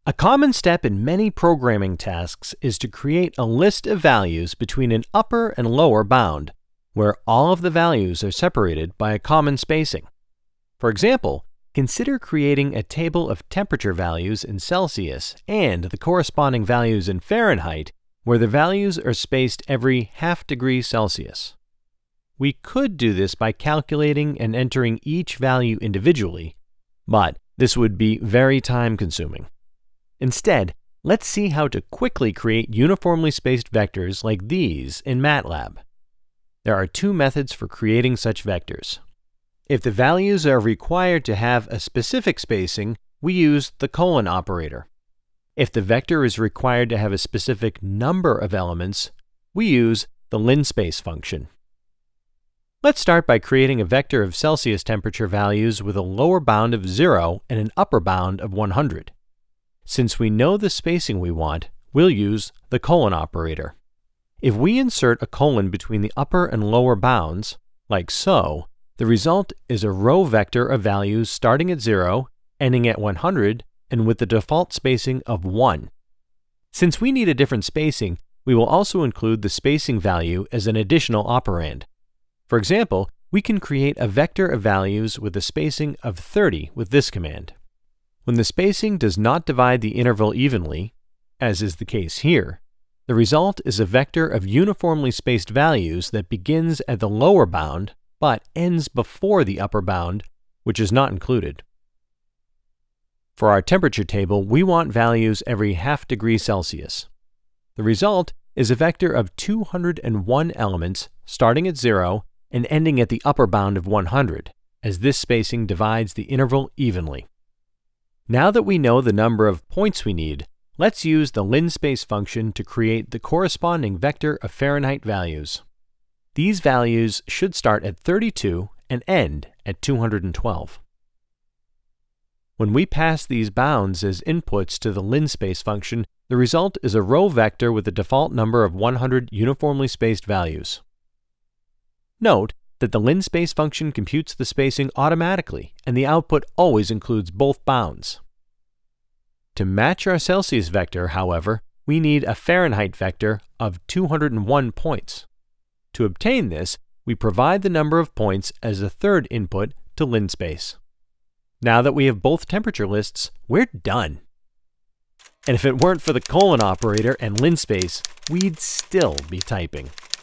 A common step in many programming tasks is to create a list of values between an upper and lower bound, where all of the values are separated by a common spacing. For example, consider creating a table of temperature values in Celsius and the corresponding values in Fahrenheit, where the values are spaced every ½ degree Celsius. We could do this by calculating and entering each value individually, but this would be very time-consuming. Instead, let's see how to quickly create uniformly spaced vectors like these in MATLAB. There are two methods for creating such vectors. If the values are required to have a specific spacing, we use the colon operator. If the vector is required to have a specific number of elements, we use the linspace function. Let's start by creating a vector of Celsius temperature values with a lower bound of 0 and an upper bound of 100. Since we know the spacing we want, we'll use the colon operator. If we insert a colon between the upper and lower bounds, like so, the result is a row vector of values starting at 0, ending at 100, and with the default spacing of 1. Since we need a different spacing, we will also include the spacing value as an additional operand. For example, we can create a vector of values with a spacing of 30 with this command. When the spacing does not divide the interval evenly, as is the case here, the result is a vector of uniformly spaced values that begins at the lower bound but ends before the upper bound, which is not included. For our temperature table, we want values every ½ degree Celsius. The result is a vector of 201 elements starting at 0 and ending at the upper bound of 100, as this spacing divides the interval evenly. Now that we know the number of points we need, let's use the linspace function to create the corresponding vector of Fahrenheit values. These values should start at 32 and end at 212. When we pass these bounds as inputs to the linspace function, the result is a row vector with a default number of 100 uniformly spaced values. Note that the linspace function computes the spacing automatically, and the output always includes both bounds. To match our Celsius vector, however, we need a Fahrenheit vector of 201 points. To obtain this, we provide the number of points as a third input to linspace. Now that we have both temperature lists, we're done. And if it weren't for the colon operator and linspace, we'd still be typing.